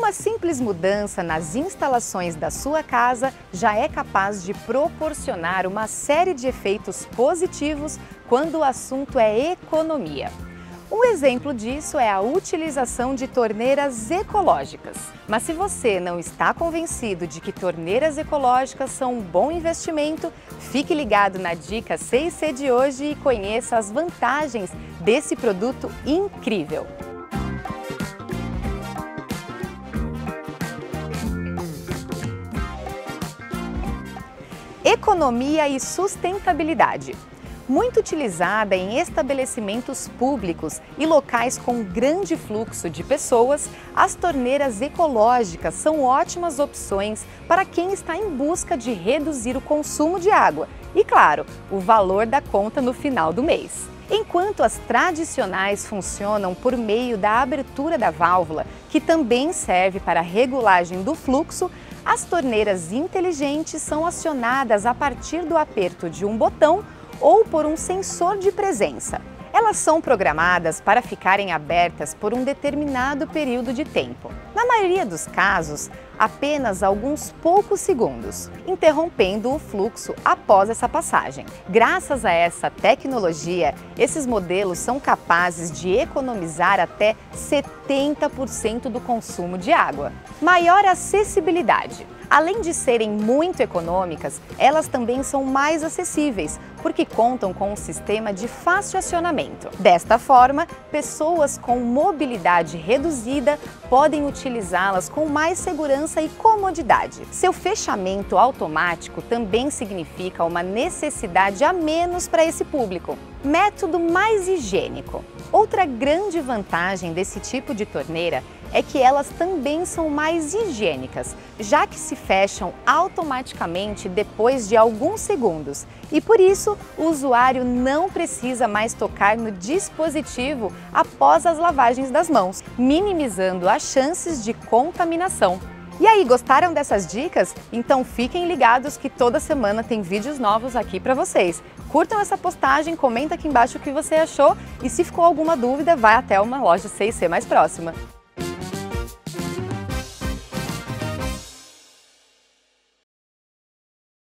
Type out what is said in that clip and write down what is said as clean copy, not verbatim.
Uma simples mudança nas instalações da sua casa já é capaz de proporcionar uma série de efeitos positivos quando o assunto é economia. Um exemplo disso é a utilização de torneiras ecológicas. Mas se você não está convencido de que torneiras ecológicas são um bom investimento, fique ligado na dica 6C de hoje e conheça as vantagens desse produto incrível. Economia e sustentabilidade. Muito utilizada em estabelecimentos públicos e locais com grande fluxo de pessoas, as torneiras ecológicas são ótimas opções para quem está em busca de reduzir o consumo de água e, claro, o valor da conta no final do mês. Enquanto as tradicionais funcionam por meio da abertura da válvula, que também serve para a regulagem do fluxo, as torneiras inteligentes são acionadas a partir do aperto de um botão ou por um sensor de presença. Elas são programadas para ficarem abertas por um determinado período de tempo. Na maioria dos casos, apenas alguns poucos segundos, interrompendo o fluxo após essa passagem. Graças a essa tecnologia, esses modelos são capazes de economizar até 70% do consumo de água. Maior acessibilidade. Além de serem muito econômicas, elas também são mais acessíveis, porque contam com um sistema de fácil acionamento. Desta forma, pessoas com mobilidade reduzida podem utilizá-las com mais segurança e comodidade. Seu fechamento automático também significa uma necessidade a menos para esse público. Método mais higiênico. Outra grande vantagem desse tipo de torneira é que elas também são mais higiênicas, já que se fecham automaticamente depois de alguns segundos. E por isso, o usuário não precisa mais tocar no dispositivo após as lavagens das mãos, minimizando as chances de contaminação. E aí, gostaram dessas dicas? Então fiquem ligados que toda semana tem vídeos novos aqui para vocês. Curtam essa postagem, comenta aqui embaixo o que você achou e se ficou alguma dúvida, vai até uma loja 6C mais próxima.